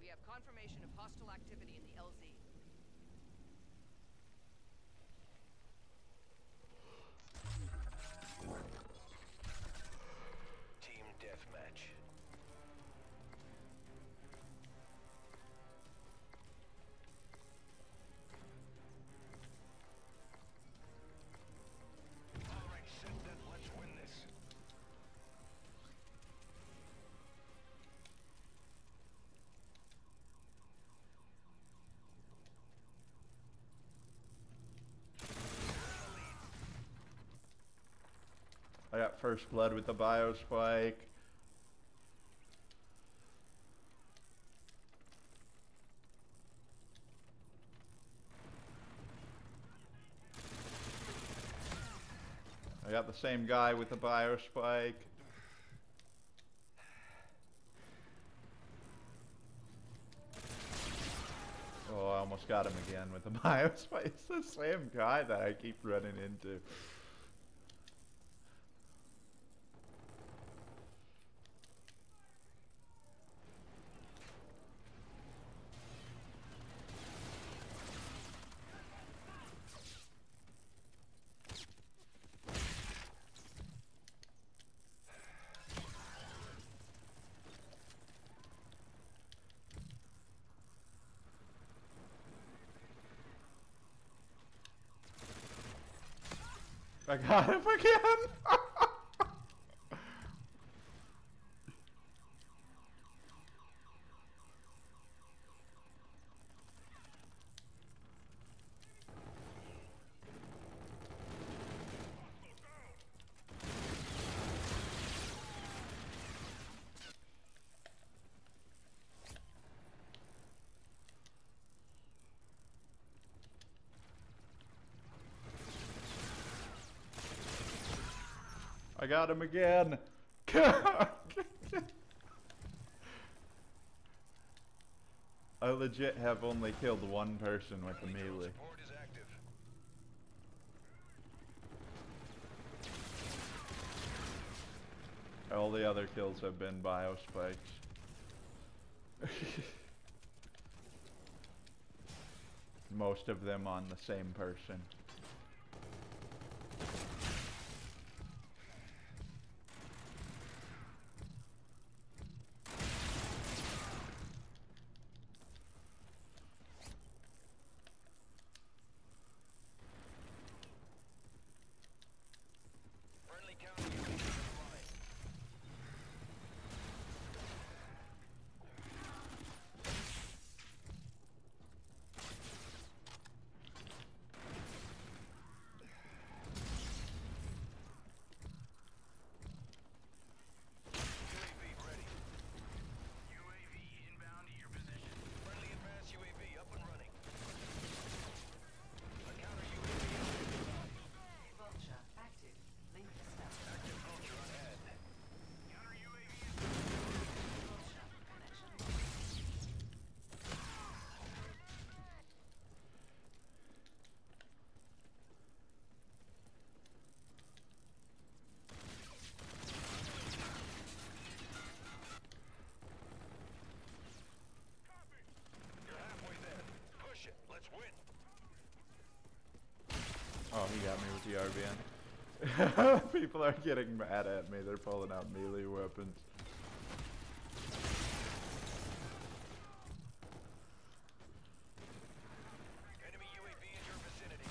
have confirmation of hostile activity in the LZ. Team deathmatch. Alright, Sentinel, let's win this. I got first blood with the biospike. I got the same guy with the biospike. Oh, I almost got him again with the biospike. It's the same guy that I keep running into. I got him again! I got him again! I legit have only killed one person with the melee. Support is active. All the other kills have been biospikes. Most of them on the same person. Friendly counter UAV online. UAV ready. UAV inbound to your position. Friendly advanced UAV up and running. A counter UAV Vulture active. Link established. active. Vulture on head. Counter UAV Vulture connection. You're halfway there. Push it. Let's win. Oh, he got me with the RBN. People are getting mad at me. They're pulling out melee weapons. Enemy UAV in your vicinity.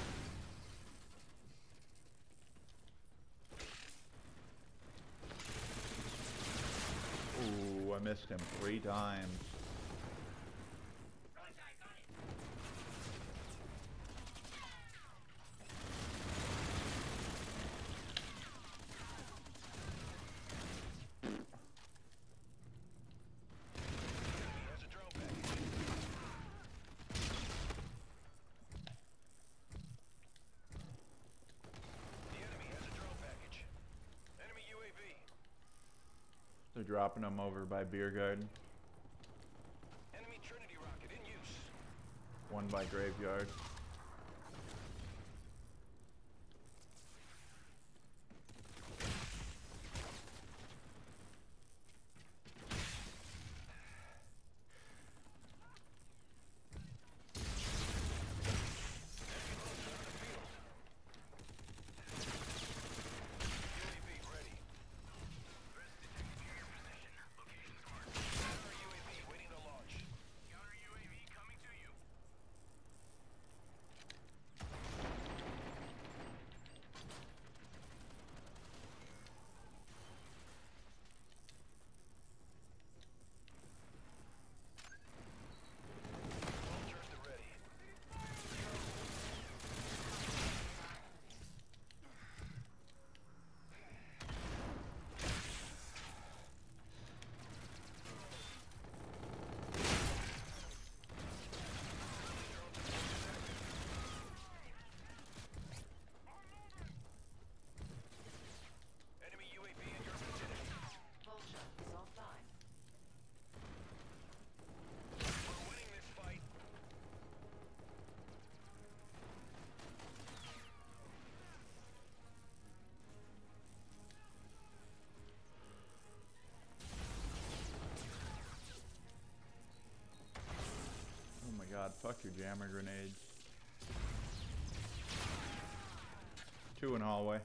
Ooh, I missed him 3 times. Enemy has a drone package. The enemy has a drone package. Enemy UAV. They're dropping them over by Beer Garden. Enemy Trinity rocket in use. One by Graveyard. god, fuck your jammer grenades. 2 in hallway.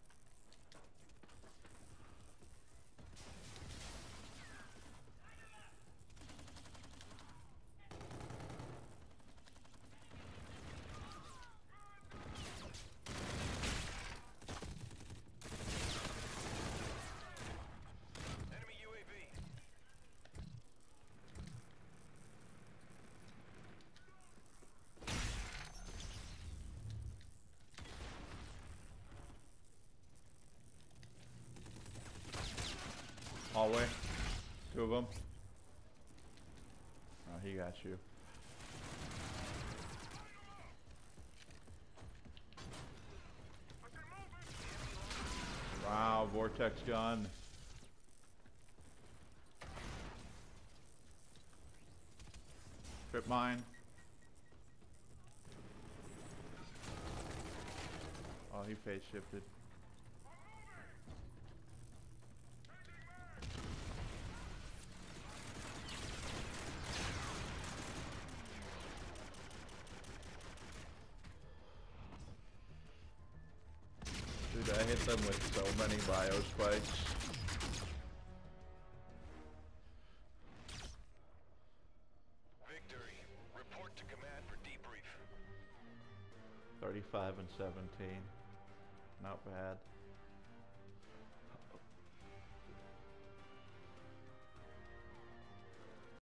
Enemy UAV. Hallway. 2 of them. Oh, he got you. Wow, vortex gun. Trip mine. Oh, he phase shifted. Dude, I hit them with so many bio spikes. Victory. Report to command for debrief. 35 and 17. Not bad.